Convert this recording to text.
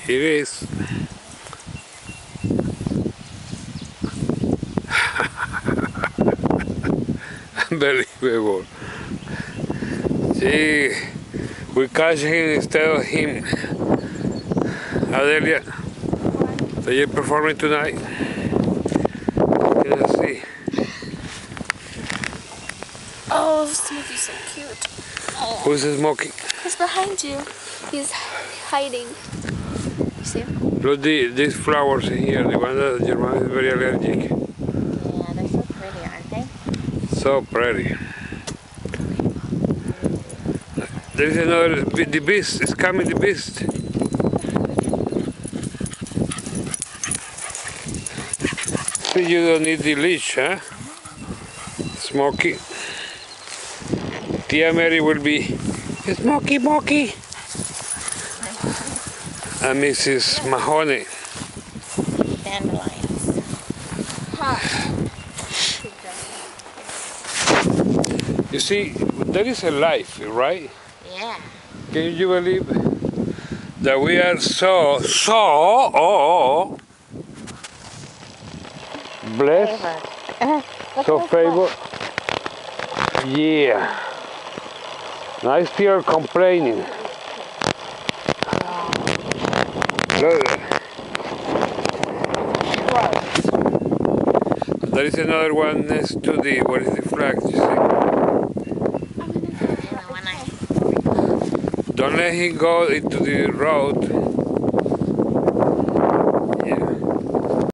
It is. Unbelievable. See, we catch him instead of him. Adelia, are you performing tonight? Let's see. Oh, Smokey's so cute. Oh. Who's Smokey? He's behind you. He's hiding. You see him? Look, these flowers in here, the one that your mom is very allergic. Yeah, they're so pretty, aren't they? So pretty. There is another, the beast, it's coming, the beast. You don't need the leash, huh? Smokey. Tia Mary will be Smokey, Smokey. And Mrs. Mahoney. Dandelions. You see, there is a life, right? Yeah. Can you believe that we are so blessed, so favored? Yeah. I still complaining. Look. There is another one next to the, what is the flag, you see? Don't let him go into the road.